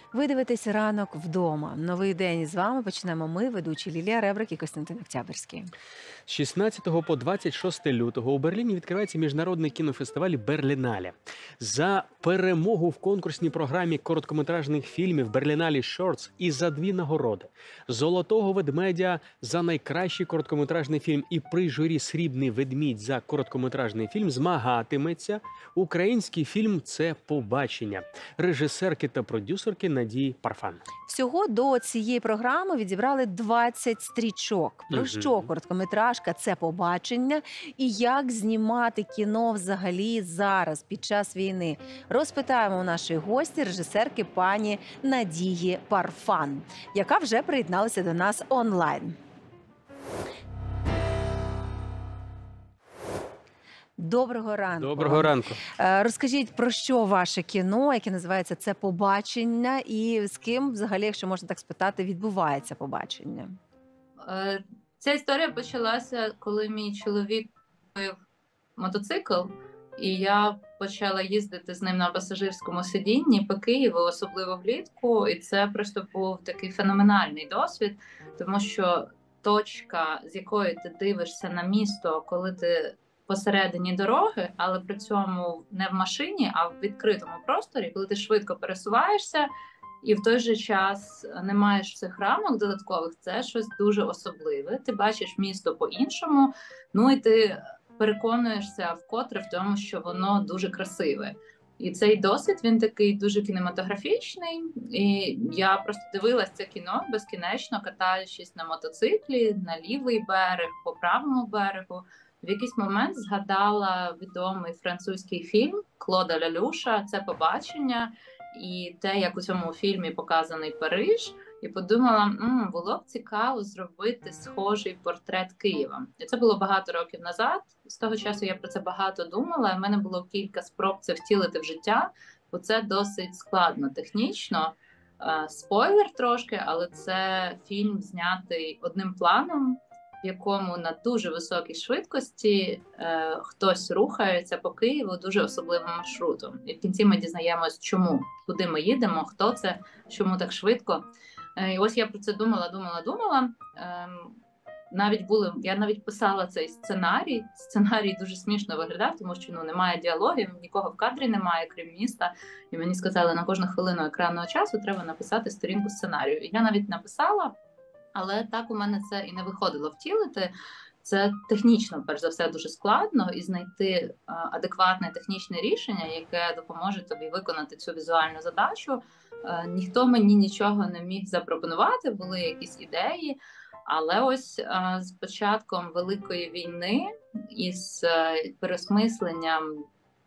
Ви дивитесь «Ранок вдома». Новий день з вами почнемо ми, ведучі Лілія Ребрик і Костянтин Октябрьський. З 16 по 26 лютого у Берліні відкривається міжнародний кінофестиваль «Берлінале». За перемогу в конкурсній програмі короткометражних фільмів «Берлінале Shorts» і за 2 нагороди. Золотого ведмедя за найкращий короткометражний фільм і при журі «Срібний ведмідь» за короткометражний фільм змагатиметься український фільм «Це побачення» режисерки та продюсерки Надії Парфан. Всього до цієї програми відібрали 20 стрічок. Про що короткометражка «Це побачення» і як знімати кіно взагалі зараз, під час війни. Розпитаємо у нашої гості, режисерки пані Надії Парфан, яка вже приєдналася до нас онлайн. Доброго ранку. Доброго ранку. Розкажіть, про що ваше кіно, яке називається «Це побачення», і з ким, взагалі, якщо можна так спитати, відбувається побачення? Ця історія почалася, коли мій чоловік купив мотоцикл, і я почала їздити з ним на пасажирському сидінні по Києву, особливо влітку. І це просто був такий феноменальний досвід, тому що точка, з якої ти дивишся на місто, коли ти посередині дороги, але при цьому не в машині, а в відкритому просторі, коли ти швидко пересуваєшся і в той же час не маєш цих рамок додаткових, це щось дуже особливе. Ти бачиш місто по-іншому, ну і ти переконуєшся вкотре в тому, що воно дуже красиве. І цей досвід, він такий дуже кінематографічний, і я просто дивилась це кіно безкінечно, катаючись на мотоциклі, на лівий берег, по правому берегу. В якийсь момент згадала відомий французький фільм Клода Лелюша «Це побачення» і те, як у цьому фільмі показаний Париж, і подумала, було б цікаво зробити схожий портрет Києва. І це було багато років назад. З того часу я про це багато думала, і в мене було кілька спроб це втілити в життя, бо це досить складно технічно. Спойлер трошки, але це фільм знятий одним планом, в якому на дуже високій швидкості хтось рухається по Києву дуже особливим маршрутом. І в кінці ми дізнаємось, чому, куди ми їдемо, хто це, чому так швидко. І ось я про це думала. Я навіть писала цей сценарій. Сценарій дуже смішно виглядав, тому що немає діалогів, нікого в кадрі немає, крім міста. І мені сказали, на кожну хвилину екранного часу треба написати сторінку сценарію. І я навіть написала, але так у мене це і не виходило втілити. Це технічно, перш за все, дуже складно, і знайти адекватне технічне рішення, яке допоможе тобі виконати цю візуальну задачу. Ніхто мені нічого не міг запропонувати, були якісь ідеї, але ось з початком Великої війни і з переосмисленням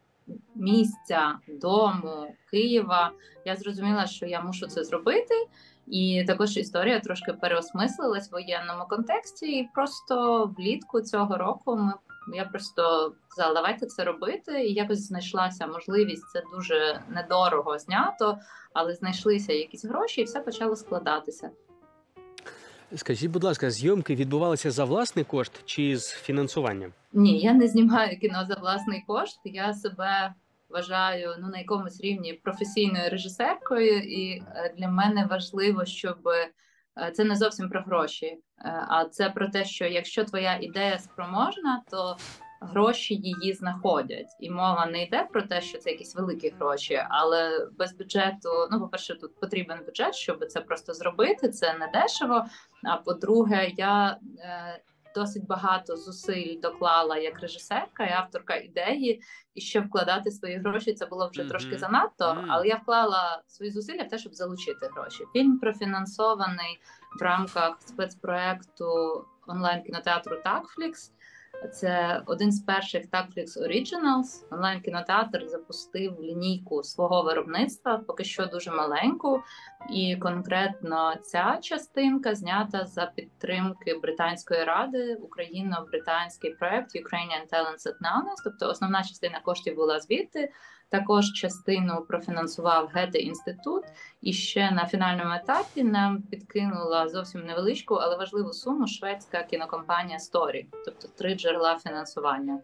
місця, дому, Києва, я зрозуміла, що я мушу це зробити. І також історія трошки переосмислилась в воєнному контексті, і просто влітку цього року я просто сказала, давайте це робити, і якось знайшлася можливість, це дуже недорого знято, але знайшлися якісь гроші, і все почало складатися. Скажіть, будь ласка, зйомки відбувалися за власний кошт чи з фінансуванням? Ні, я не знімаю кіно за власний кошт, я себе вважаю на якомусь рівні професійною режисеркою, і для мене важливо, щоб це не зовсім про гроші, а це про те, що якщо твоя ідея спроможна, то гроші її знаходять. І мова не йде про те, що це якісь великі гроші, але без бюджету, по-перше, тут потрібен бюджет, щоб це просто зробити, це не дешево, а по-друге, я досить багато зусиль доклала як режисерка і авторка ідеї, і ще вкладати свої гроші, це було вже трошки занадто, але я вклала свої зусилля в те, щоб залучити гроші. Фільм профінансований в рамках спецпроекту онлайн-кінотеатру «Такфлікс». Це один з перших Takflix Originals. Онлайн-кінотеатр запустив лінійку свого виробництва, поки що дуже маленьку. І конкретно ця частинка знята за підтримки Британської ради, україно-британський проект Ukrainian Talents at Nanos. Тобто основна частина коштів була звідти. Також частину профінансував Гете-інститут. І ще на фінальному етапі нам підкинула зовсім невеличку, але важливу суму шведська кінокомпанія Story. Тобто 3 джерела фінансування.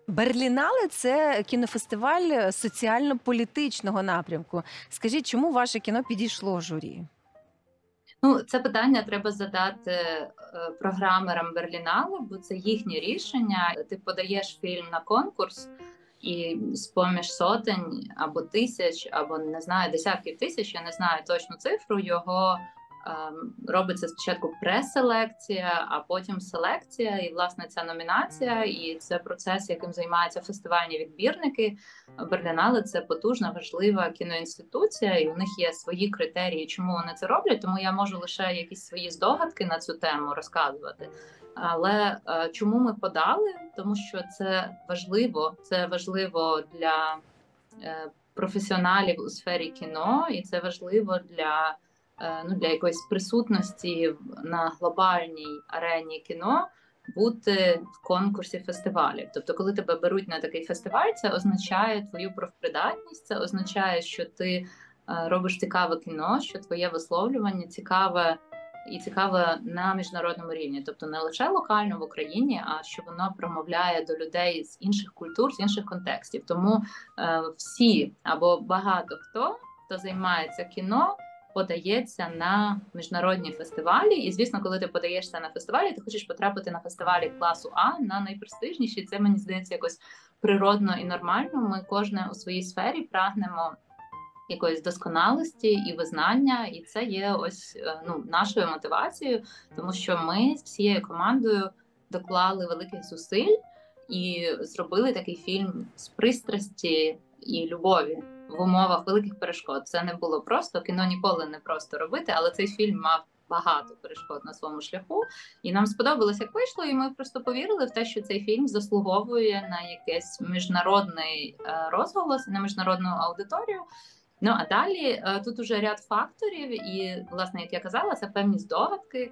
Берлінале – це кінофестиваль соціально-політичного напрямку. Скажіть, чому ваше кіно підійшло журі? Ну, це питання треба задати програмерам Берлінале, бо це їхнє рішення. Ти подаєш фільм на конкурс, і з-поміж сотень або тисяч, або не знаю, десятків тисяч, я не знаю точну цифру, його робиться спочатку преселекція, а потім селекція, і власне ця номінація, і це процес, яким займаються фестивальні відбірники. Берлінале – це потужна, важлива кіноінституція, і у них є свої критерії, чому вони це роблять, тому я можу лише якісь свої здогадки на цю тему розказувати. Але чому ми подали? Тому що це важливо для професіоналів у сфері кіно, і це важливо для якоїсь присутності на глобальній арені кіно бути в конкурсі фестивалів. Тобто, коли тебе беруть на такий фестиваль, це означає твою профпридатність, це означає, що ти робиш цікаве кіно, що твоє висловлювання цікаве на міжнародному рівні. Тобто не лише локально в Україні, а що воно промовляє до людей з інших культур, з інших контекстів. Тому всі або багато хто займається кіно, подається на міжнародні фестивалі. І, звісно, коли ти подаєшся на фестивалі, ти хочеш потрапити на фестивалі класу А, на найпрестижніші. Це, мені здається, якось природно і нормально. Ми кожне у своїй сфері прагнемо якоїсь досконалості і визнання, і це є ось нашою мотивацією, тому що ми з всією командою доклали великих зусиль і зробили такий фільм з пристрасті і любові в умовах великих перешкод. Це не було просто, кіно ніколи не просто робити, але цей фільм мав багато перешкод на своєму шляху, і нам сподобалось, як вийшло, і ми просто повірили в те, що цей фільм заслуговує на якийсь міжнародний розголос, на міжнародну аудиторію. Ну, а далі тут уже ряд факторів, і, власне, як я казала, це певні здогадки.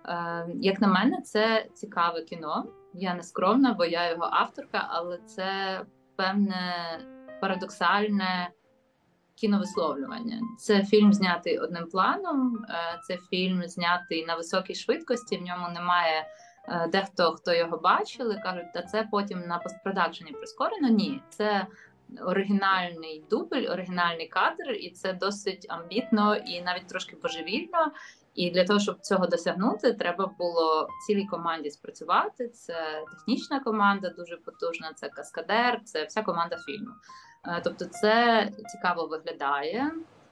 Як на мене, це цікаве кіно. Я не скромна, бо я його авторка, але це певне парадоксальне кіновисловлювання. Це фільм знятий одним планом, це фільм знятий на високій швидкості, в ньому немає дехто, хто його бачили, кажуть, та це потім на постпродакшені прискорено. Ні, це оригінальний дубль, оригінальний кадр, і це досить амбітно і навіть трошки божевільно. І для того, щоб цього досягнути, треба було цілій команді спрацювати. Це технічна команда, дуже потужна, це каскадер, це вся команда фільму. Тобто це цікаво виглядає,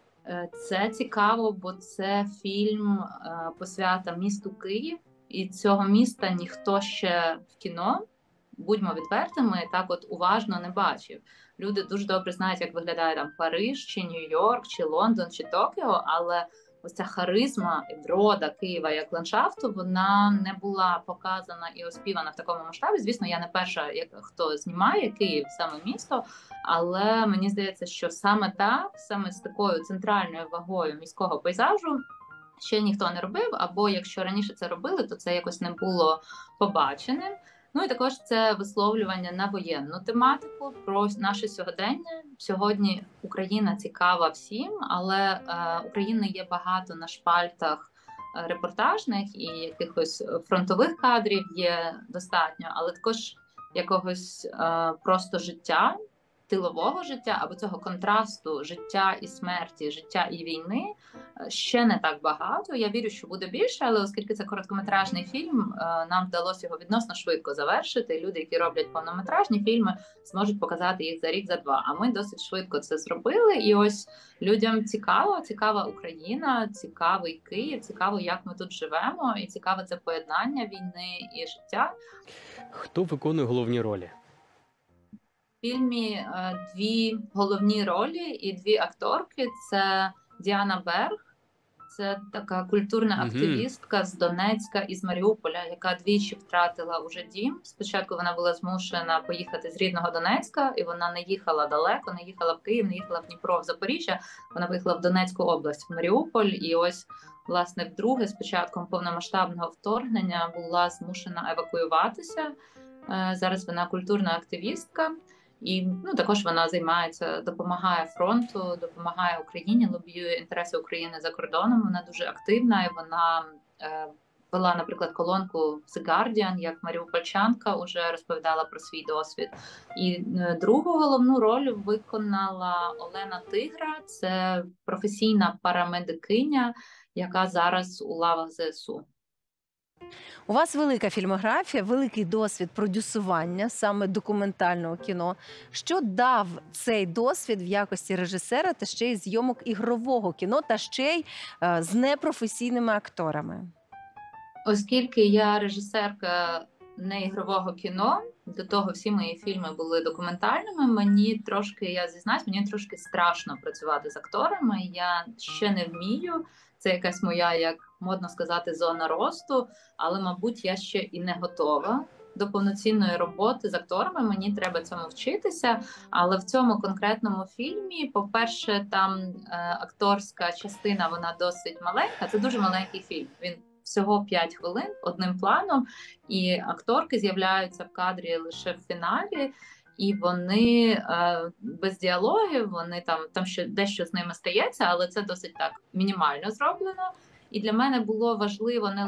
це цікаво, бо це фільм посвята місту Київ, і цього міста ніхто ще в кіно, будьмо відвертими, так от уважно не бачив. Люди дуже добре знають, як виглядає там Париж, чи Нью-Йорк, чи Лондон, чи Токіо, але ось ця харизма і врода Києва як ландшафту, вона не була показана і оспівана в такому масштабі. Звісно, я не перша, хто знімає Київ, саме місто, але мені здається, що саме так, саме з такою центральною вагою міського пейзажу ще ніхто не робив, або якщо раніше це робили, то це якось не було побаченим. Ну і також це висловлювання на воєнну тематику про наше сьогодення. Сьогодні Україна цікава всім, але України є багато на шпальтах репортажних і якихось фронтових кадрів є достатньо, але також якогось просто життя, тилового життя, або цього контрасту життя і смерті, життя і війни ще не так багато. Я вірю, що буде більше, але оскільки це короткометражний фільм, нам вдалося його відносно швидко завершити. Люди, які роблять повнометражні фільми, зможуть показати їх за рік, за два. А ми досить швидко це зробили. І ось людям цікава Україна, цікавий Київ, цікаво, як ми тут живемо, і цікаве це поєднання війни і життя. Хто виконує головні ролі? В фільмі дві головні ролі і дві акторки. Це Діана Берг, це така культурна активістка з Донецька і з Маріуполя, яка двічі втратила уже дім. Спочатку вона була змушена поїхати з рідного Донецька, і вона не їхала далеко, не їхала в Київ, не їхала в Дніпро, в Запоріжжя. Вона виїхала в Донецьку область, в Маріуполь. І ось, власне, вдруге, з початком повномасштабного вторгнення, була змушена евакуюватися. Зараз вона культурна активістка. І також вона займається, допомагає фронту, допомагає Україні, лобіює інтереси України за кордоном. Вона дуже активна і вона вела, наприклад, колонку в The Guardian, як маріупольчанка уже розповідала про свій досвід. І другу головну роль виконала Олена Тигра. Це професійна парамедикиня, яка зараз у лавах ЗСУ. У вас велика фільмографія, великий досвід продюсування саме документального кіно. Що дав цей досвід в якості режисера та ще й зйомок ігрового кіно, та ще й з непрофесійними акторами? Оскільки я режисерка не ігрового кіно, до того всі мої фільми були документальними, я зізнаюсь, мені трошки страшно працювати з акторами. Я ще не вмію. Це якась моя, як модно сказати, зона росту, але, мабуть, я ще і не готова до повноцінної роботи з акторами, мені треба цьому вчитися. Але в цьому конкретному фільмі, по-перше, там акторська частина, вона досить маленька, це дуже маленький фільм, він всього 5 хвилин одним планом, і акторки з'являються в кадрі лише в фіналі, і вони без діалогів, вони там ще дещо з ними стається, але це досить так мінімально зроблено. І для мене було важливо не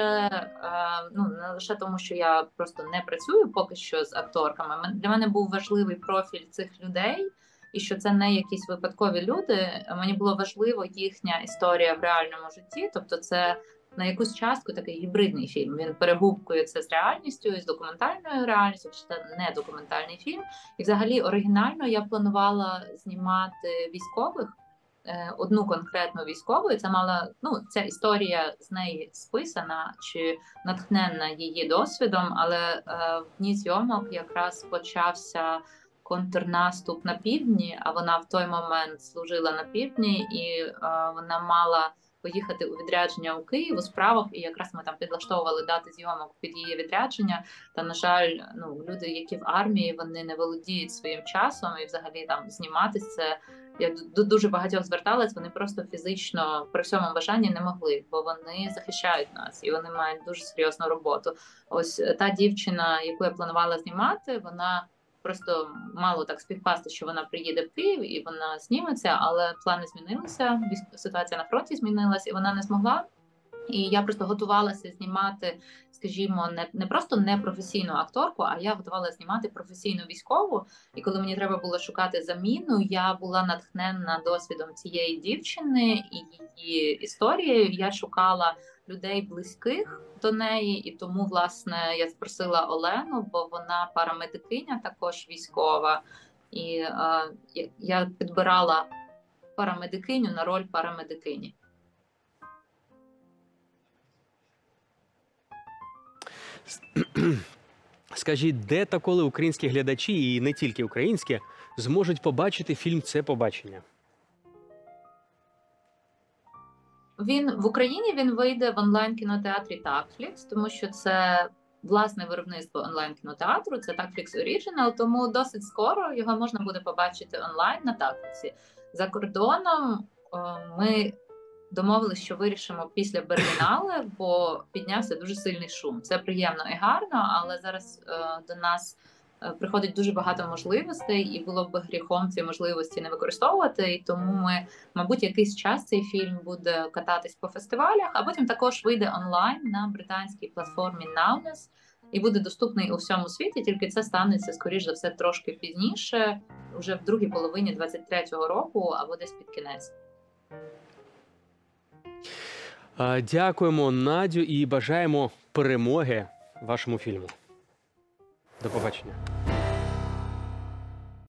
лише тому, що я просто не працюю поки що з акторками. Для мене був важливий профіль цих людей, і що це не якісь випадкові люди. Мені було важливо їхня історія в реальному житті, тобто це на якусь частку такий гібридний фільм. Він перегукується з реальністю, і з документальною реальністю, чи це не документальний фільм. І взагалі оригінально я планувала знімати військових, одну конкретну військову, і це ця історія з неї списана чи натхненна її досвідом, але в дні зйомок якраз почався контрнаступ на півдні, а вона в той момент служила на півдні, і вона мала поїхати у відрядження у Київ у справах, і якраз ми там підлаштовували дати зйомок під її відрядження. Та, на жаль, люди, які в армії, вони не володіють своїм часом, і взагалі там зніматися це. Я до дуже багатьох зверталась, вони просто фізично при всьому бажанні не могли, бо вони захищають нас, і вони мають дуже серйозну роботу. Ось та дівчина, яку я планувала знімати, вона просто мало так співпасти, що вона приїде в Київ і вона зніметься, але плани змінилися, ситуація на фронті змінилась, і вона не змогла. І я просто готувалася знімати, скажімо, не просто непрофесійну акторку, а я готувалася знімати професійну військову. І коли мені треба було шукати заміну, я була натхненна досвідом цієї дівчини і її історією. Я шукала людей близьких до неї, і тому, власне, я спросила Олену, бо вона парамедикиня, також військова. І я підбирала парамедикиню на роль парамедикині. Скажіть, де та коли українські глядачі, і не тільки українські, зможуть побачити фільм «Це побачення»? В Україні він вийде в онлайн-кінотеатрі Takflix, тому що це власне виробництво онлайн-кінотеатру, це Takflix Original, тому досить скоро його можна буде побачити онлайн на Takflix. За кордоном ми домовилися, що вирішимо після Берлінале, бо піднявся дуже сильний шум. Це приємно і гарно, але зараз до нас приходить дуже багато можливостей, і було б гріхом ці можливості не використовувати. І тому ми, мабуть, якийсь час цей фільм буде кататись по фестивалях, а потім також вийде онлайн на британській платформі Now і буде доступний у всьому світі, тільки це станеться, скоріш за все, трошки пізніше, вже в другій половині 23-го року або десь під кінець. Дякуємо, Надю, і бажаємо перемоги вашому фільму. До побачення.